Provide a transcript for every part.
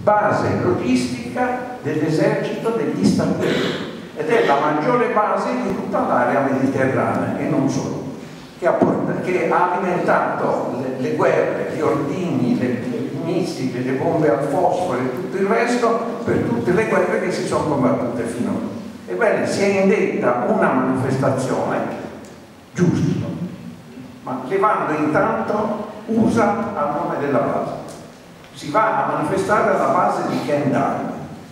base logistica dell'esercito degli Stati Uniti ed è la maggiore base di tutta l'area mediterranea e non solo, che ha alimentato le guerre, gli ordigni, i missili, le bombe al fosforo e tutto il resto per tutte le guerre che si sono combattute finora. Ebbene, si è indetta una manifestazione giusta, ma levando intanto USA al nome della base. Si va a manifestare alla base di Kendall.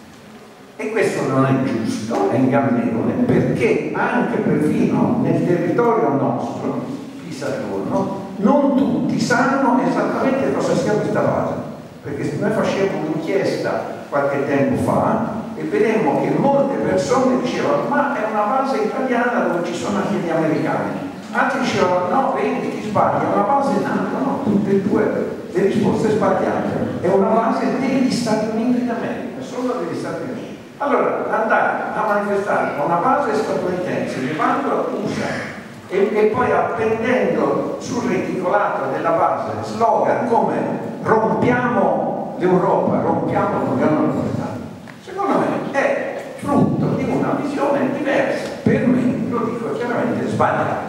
E questo non è giusto, è ingannevole, perché anche perfino nel territorio nostro, Pisa-Livorno, non tutti sanno esattamente cosa sia questa base. Perché noi facevamo un'inchiesta qualche tempo fa e vedemmo che molte persone dicevano ma è una base italiana dove ci sono anche gli americani. Altri dicevano no, vedi, ti sbagli, è una base NATO, no, tutte e due le risposte sbagliate. È una base degli Stati Uniti d'America, solo degli Stati Uniti. Allora, andare a manifestare con una base statunitense, levando USA e poi appendendo sul reticolato della base slogan come rompiamo l'Europa, rompiamo l'Unione Europea, secondo me è frutto di una visione diversa, per me, lo dico chiaramente, sbagliata.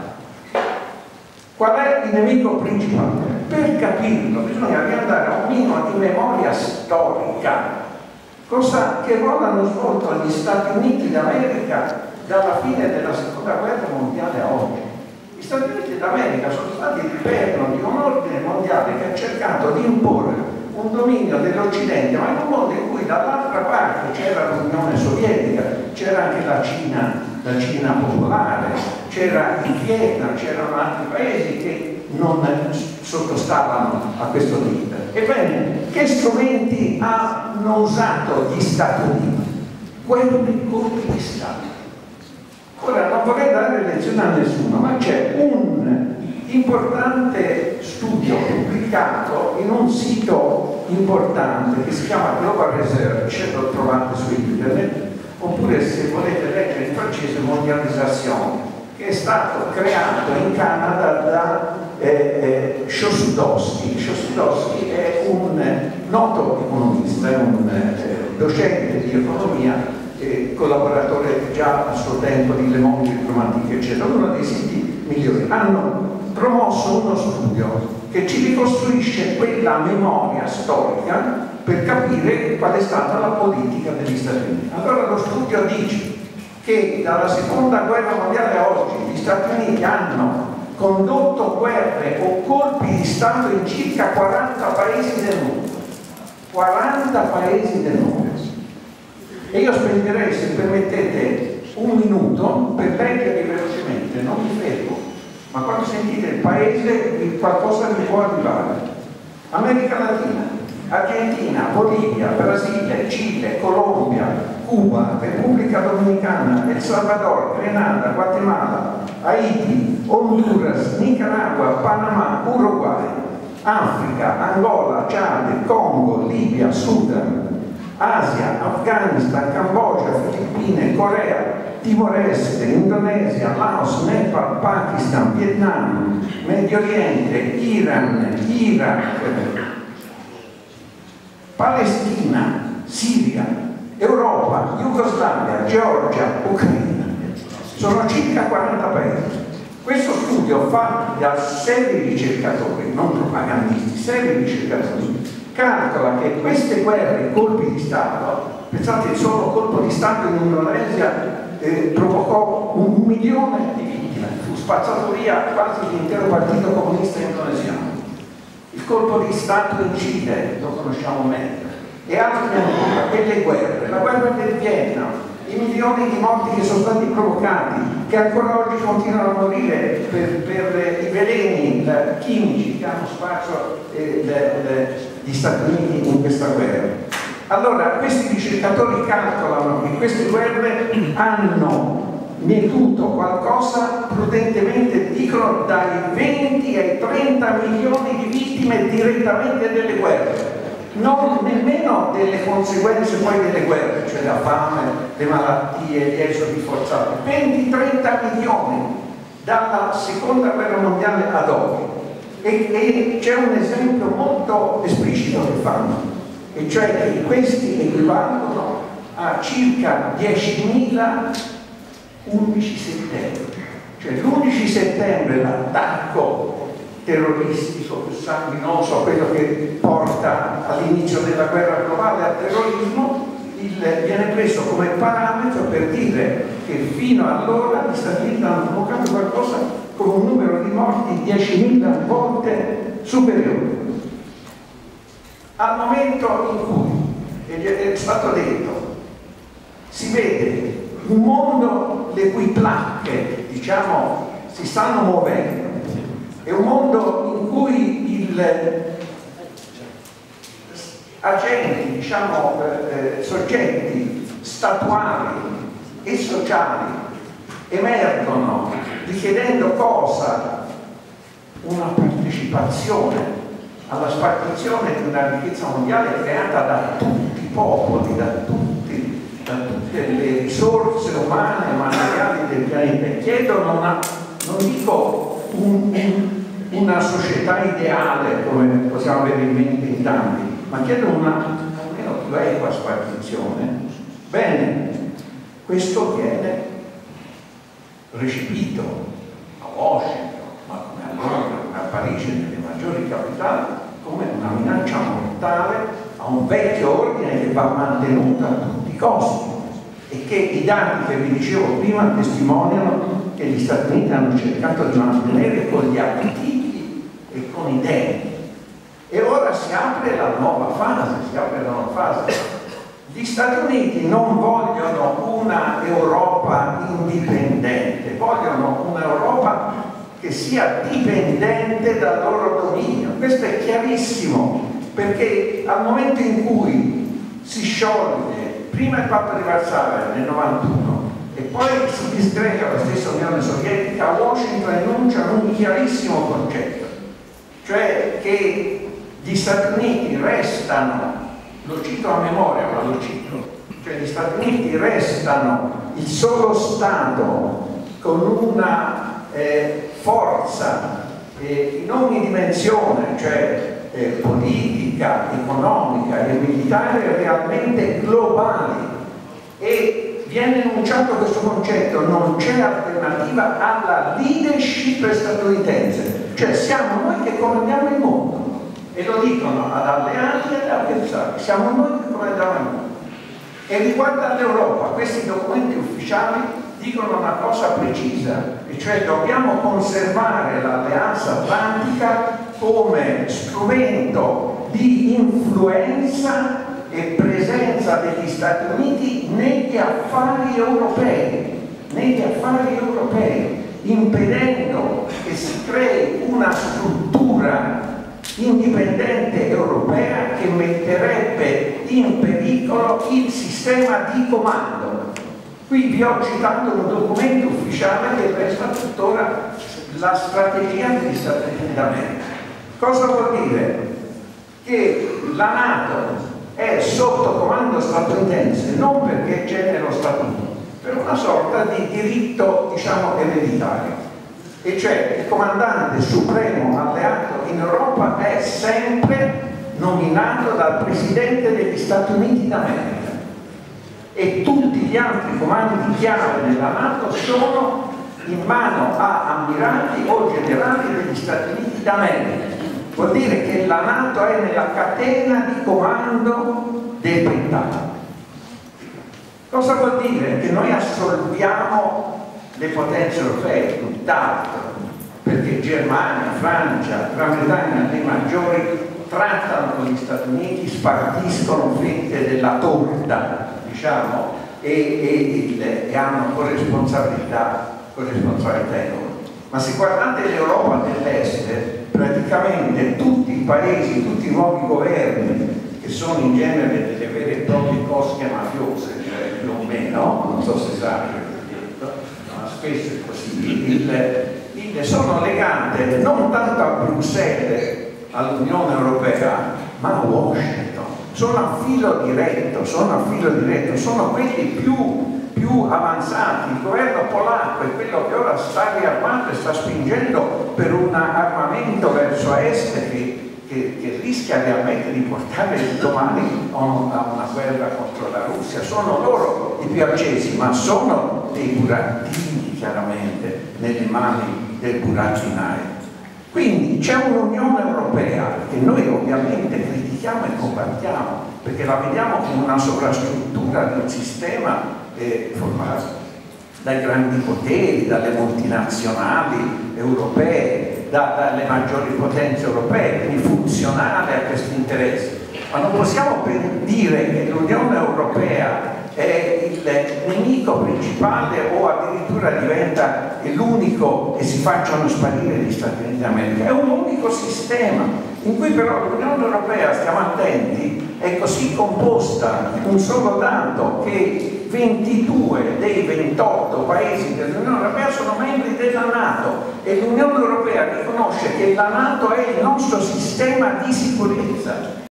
Qual è il nemico principale? Per capirlo bisogna riandare a un minimo di memoria storica. Che ruolo hanno svolto gli Stati Uniti d'America dalla fine della seconda guerra mondiale a oggi? Gli Stati Uniti d'America sono stati il perno di un ordine mondiale che ha cercato di imporre un dominio dell'Occidente, ma in un mondo in cui dall'altra parte c'era l'Unione Sovietica, c'era anche la Cina popolare, c'era il Vietnam, c'erano altri paesi che non sottostavano a questo leader. Ebbene, che strumenti hanno usato gli Stati Uniti? Quelli colpi di Stato. Ora, non vorrei dare lezione a nessuno, ma c'è un importante studio pubblicato in un sito importante che si chiama Global Research, lo trovate su internet, oppure se volete leggere in francese Mondialisation, che è stato creato in Canada da Chaussudowski. Chaussudowski è un noto economista, è un docente di economia, collaboratore già a suo tempo di Le Monde Diplomatique, eccetera, uno dei siti migliori. Hanno promosso uno studio che ci ricostruisce quella memoria storica per capire qual è stata la politica degli Stati Uniti. Allora lo studio dice che dalla seconda guerra mondiale a oggi gli Stati Uniti hanno condotto guerre o colpi di Stato in circa 40 paesi del mondo. 40 paesi del mondo. E io spenderei, se permettete, un minuto per leggere velocemente, non mi fermo, ma quando sentite il paese qualcosa vi può arrivare. America Latina, Argentina, Bolivia, Brasile, Cile, Colombia, Cuba, Repubblica Dominicana, El Salvador, Grenada, Guatemala, Haiti, Honduras, Nicaragua, Panama, Uruguay, Africa, Angola, Chad, Congo, Libia, Sudan, Asia, Afghanistan, Cambogia, Filippine, Corea, Timor-Est, Indonesia, Laos, Nepal, Pakistan, Vietnam, Medio Oriente, Iran, Iraq, Palestina, Siria, Europa, Jugoslavia, Georgia, Ucraina. Sono circa 40 paesi. Questo studio fatto da seri ricercatori, non propagandisti, seri ricercatori, calcola che queste guerre, colpi di Stato, pensate il solo colpo di Stato in Indonesia provocò 1 milione di vittime, fu spazzato via quasi l'intero partito comunista indonesiano. Il colpo di Stato in Cile, lo conosciamo meglio, e altri ancora, e le guerre, la guerra del Vietnam, i milioni di morti che sono stati provocati, che ancora oggi continuano a morire per i veleni chimici che hanno sparso gli Stati Uniti in questa guerra. Allora, questi ricercatori calcolano che queste guerre hanno mietuto qualcosa, prudentemente dicono, dai 20 ai 30 milioni di vittime direttamente delle guerre. Non nemmeno delle conseguenze poi delle guerre, cioè la fame, le malattie, gli esodi forzati. 20-30 milioni dalla seconda guerra mondiale ad oggi. E c'è un esempio molto esplicito che fanno. e cioè che questi equivalgono a circa 10.000 11 settembre. Cioè l'11 settembre l'attacco terroristico sanguinoso, quello che porta all'inizio della guerra globale al terrorismo, viene preso come parametro per dire che fino allora gli Stati Uniti hanno provocato qualcosa con un numero di morti 10.000 volte superiore. Al momento in cui, è stato detto, si vede un mondo le cui placche, diciamo, si stanno muovendo, è un mondo in cui agenti, diciamo, soggetti statuali e sociali emergono richiedendo cosa? Una partecipazione alla spartizione di una ricchezza mondiale creata da tutti i popoli, da tutte le risorse umane e materiali del pianeta. Chiedono non dico una società ideale come possiamo avere in mente in tanti, ma chiedono una almeno più equa spartizione. Bene, questo viene recepito a Washington, ma come a Londra, come a Parigi, nelle maggiori capitali, come una minaccia mortale a un vecchio ordine che va mantenuto a tutti i costi e che i dati che vi dicevo prima testimoniano che gli Stati Uniti hanno cercato di mantenere con gli appetiti e con i denti. E ora si apre la nuova fase, Gli Stati Uniti non vogliono una Europa indipendente, vogliono un'Europa che sia dipendente dal loro dominio. Questo è chiarissimo, perché al momento in cui si scioglie prima il patto di Varsavia nel 91 e poi si disgrega la stessa Unione Sovietica, Washington enuncia un chiarissimo concetto, cioè che gli Stati Uniti restano, lo cito a memoria ma lo cito, cioè gli Stati Uniti restano il solo Stato con una forza in ogni dimensione, cioè politica, economica e militare realmente globali, e viene enunciato questo concetto: non c'è alternativa alla leadership statunitense, cioè siamo noi che comandiamo il mondo, e lo dicono ad alleati e ad avversari, siamo noi che comandiamo il mondo. E riguardo all'Europa, questi documenti ufficiali dicono una cosa precisa, e cioè dobbiamo conservare l'alleanza atlantica come strumento di influenza e presenza degli Stati Uniti negli affari europei, impedendo che si crei una struttura indipendente europea che metterebbe in pericolo il sistema di comando. Qui vi ho citato un documento ufficiale che resta tuttora la strategia degli Stati Uniti d'America. Cosa vuol dire? Che la NATO è sotto comando statunitense non perché c'è nello statuto, per una sorta di diritto, diciamo, ereditario, e cioè il comandante supremo alleato in Europa è sempre nominato dal Presidente degli Stati Uniti d'America, e tutti gli altri comandi chiave nella NATO sono in mano a ammiragli o generali degli Stati Uniti d'America. Vuol dire che la NATO è nella catena di comando del Pentagono. Cosa vuol dire? Che noi assolviamo le potenze europee, tutt'altro, perché Germania, Francia, Gran Bretagna, le maggiori, trattano con gli Stati Uniti, spartiscono fette della torta, diciamo, e hanno corresponsabilità in loro. Ma se guardate l'Europa dell'Est, praticamente tutti i paesi, tutti i nuovi governi, che sono in genere delle vere e proprie cosche mafiose, cioè più o meno, non so se sa, ma spesso è così, sono legate non tanto a Bruxelles, all'Unione Europea, ma a Washington. Sono a filo diretto, sono quelli più avanzati. Il governo polacco è quello che ora sta riarmando e sta spingendo per un armamento verso est che che rischia realmente di portare domani a una guerra contro la Russia. Sono loro i più accesi, ma sono dei burattini chiaramente nelle mani del burattinaio. Quindi c'è un'Unione Europea che noi ovviamente critichiamo e combattiamo, perché la vediamo come una sovrastruttura di un sistema formato dai grandi poteri, dalle multinazionali europee, dalle maggiori potenze europee, quindi funzionale a questi interessi. Ma non possiamo dire che l'Unione Europea è il nemico principale o addirittura diventa l'unico e si facciano sparire gli Stati Uniti d'America. È un unico sistema in cui però l'Unione Europea, stiamo attenti, è così composta, un solo dato, che 22 dei 28 paesi dell'Unione Europea sono membri della NATO e l'Unione Europea riconosce che la NATO è il nostro sistema di sicurezza.